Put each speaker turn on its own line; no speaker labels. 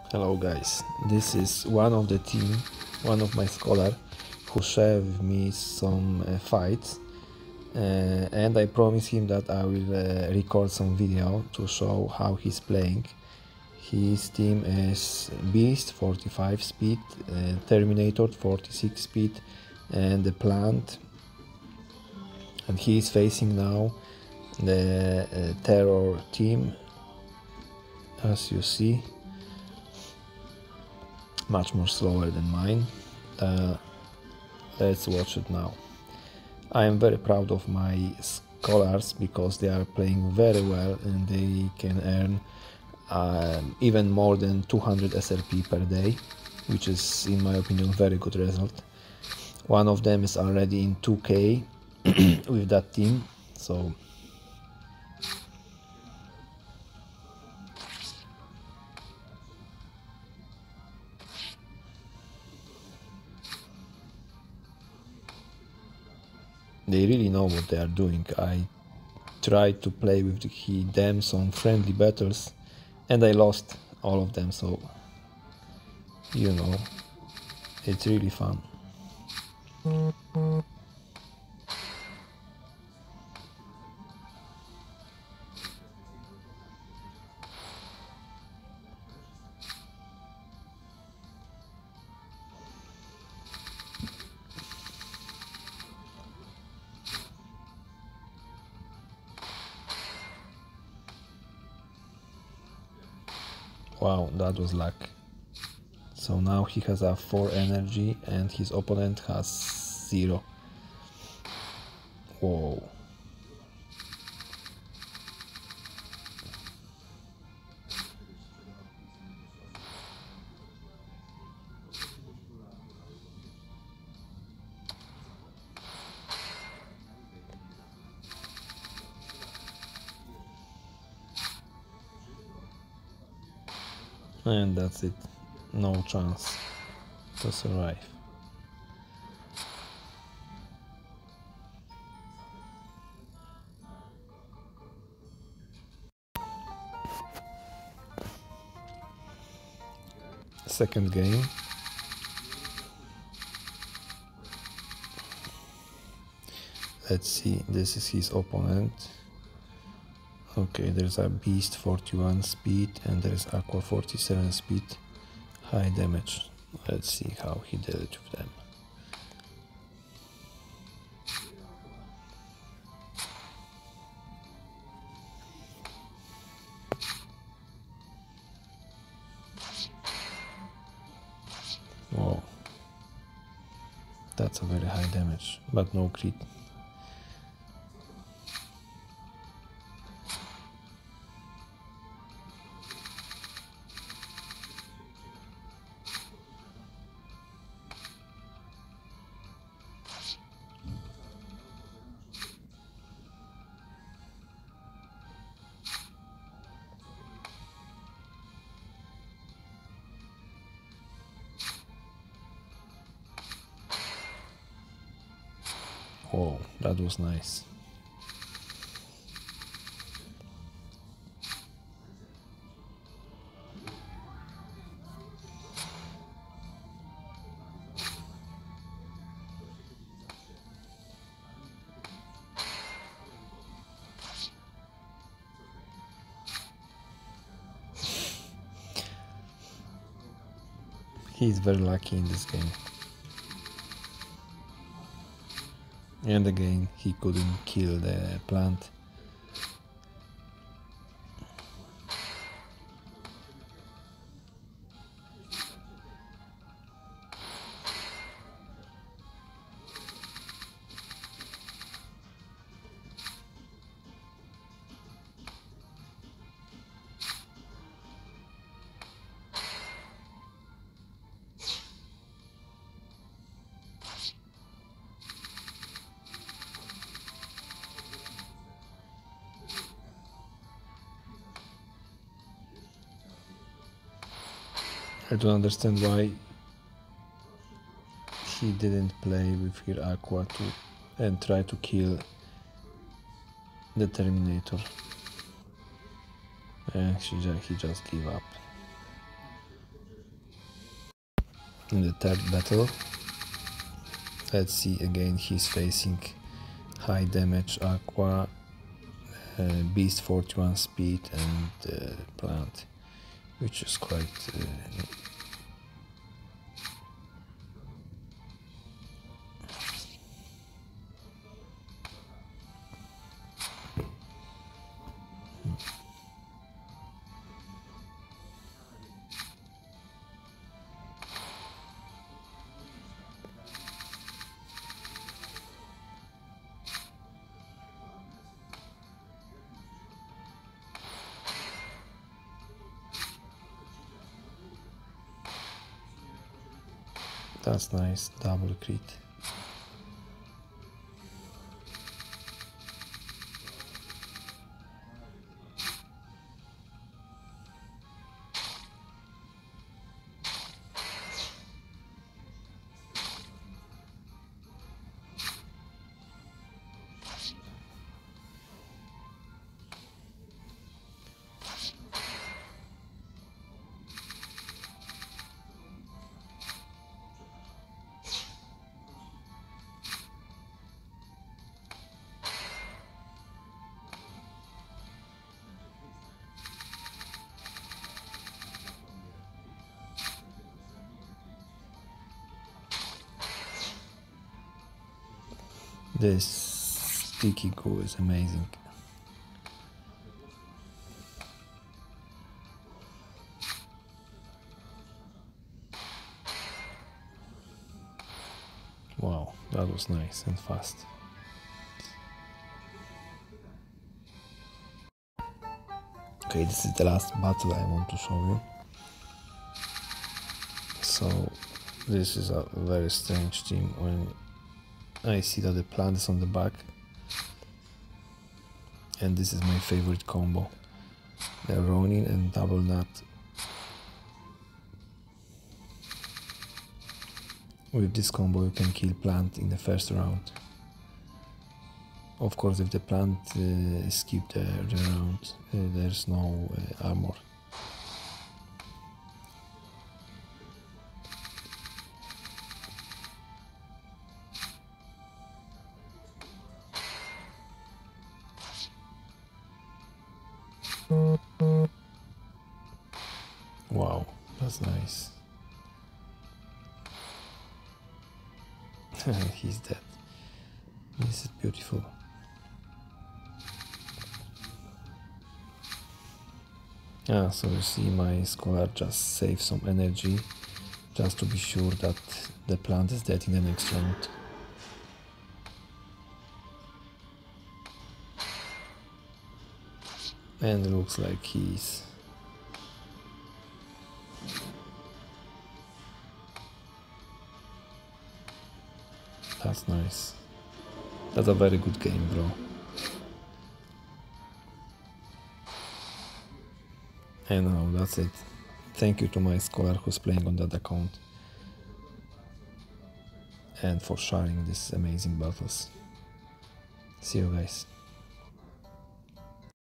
Hello guys, this is one of the team, one of my scholar who share with me some fights and I promise him that I will record some video to show how he's playing. His team is Beast 45 speed, Terminator 46 speed and the Plant, and he is facing now the Terror team, as you see. Much more slower than mine. Let's watch it now. I am very proud of my scholars because they are playing very well and they can earn even more than 200 SRP per day, which is in my opinion very good result. One of them is already in 2k with that team, so they really know what they are doing. I tried to play with them some friendly battles and I lost all of them, so you know, it's really fun. Wow, that was luck. So now he has a 4 energy and his opponent has 0. Whoa. And that's it. No chance to survive. Second game. Let's see, this is his opponent. Okay, there's a Beast 41 speed and there's Aqua 47 speed, high damage. Let's see how he did it with them. Whoa, that's a very high damage, but no crit. Whoa, that was nice. He's very lucky in this game. And again, he couldn't kill the Plant. I don't understand why he didn't play with her Aqua and try to kill the Terminator. And he just gave up. in the third battle. Let's see, again he's facing high damage Aqua, Beast 41 speed and Plant, which is quite that's nice, double crit. This sticky goo is amazing. Wow, that was nice and fast. Okay, this is the last battle I want to show you. So this is a very strange team when I see that the Plant is on the back, and this is my favorite combo, the Ronin and Double Nut. With this combo you can kill Plant in the first round. Of course, if the Plant skipped the round, there's no armor. Wow, that's nice. He's dead. This is beautiful. So you see my Scholar just saves some energy just to be sure that the Plant is dead in the next round. And it looks like he's that's nice. That's a very good game, bro. And now that's it. Thank you to my Scholar who's playing on that account and for sharing these amazing battles. See you guys.